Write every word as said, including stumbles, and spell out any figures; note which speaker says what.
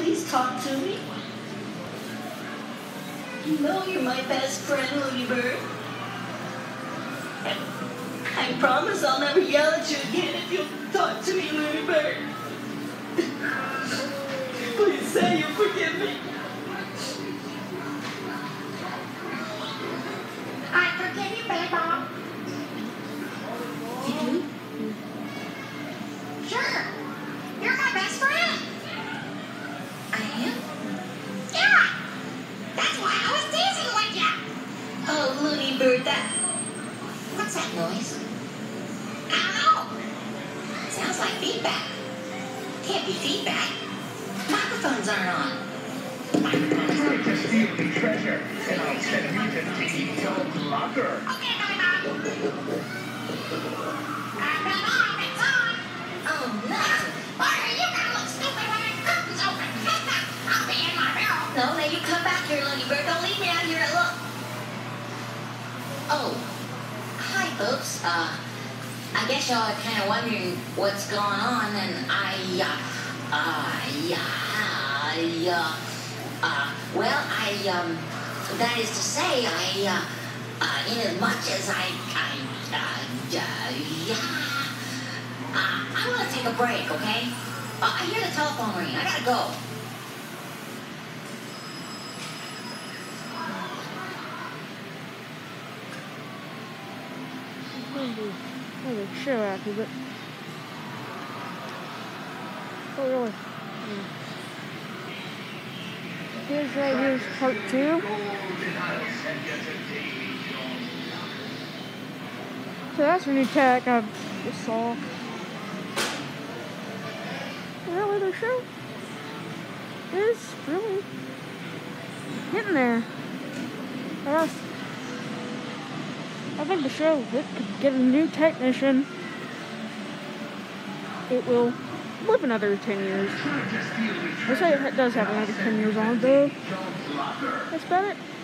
Speaker 1: please talk to me? You know you're my best friend, Looney Bird. And I promise I'll never yell at you again if you'll talk to me, Looney Bird. Please say you forgive me.
Speaker 2: I forgive you, Billy Bob.
Speaker 1: You do?
Speaker 2: Sure. You're my best friend.
Speaker 1: I am?
Speaker 2: Yeah. That's why I was teasing with you.
Speaker 1: Oh, Looney Bird, that...
Speaker 2: What's that noise? I don't know. Sounds like feedback. Can't be feedback. Microphones aren't on.
Speaker 3: Try to steal the treasure, and I'll send you to the dog locker.
Speaker 2: Okay, Billy Bob. Uh, Billy Bob, it's on.
Speaker 1: Oh, no.
Speaker 2: Why are you gonna look stupid when the curtain's open? I'll be in my barrel.
Speaker 1: No, now you come back here, Looney Bird. Don't leave me out here alone. Oh. Hi, folks. Uh, I guess y'all are kind of wondering what's going on, and I, uh, uh, yeah, I, uh, uh, well, I, um, that is to say, I, uh, uh, in as much as I, I, uh, uh yeah, uh, I want to take a break, okay? Uh, I hear the telephone ring. I gotta go.
Speaker 4: Oh, the show after it. Oh, really? Yeah. Here's right here's part two. So that's a new tech I just saw. Really, the show is really getting there. I guess. I think the show, if it could get a new technician, it will live another ten years. I say it does have another ten years on it, though. That's about it.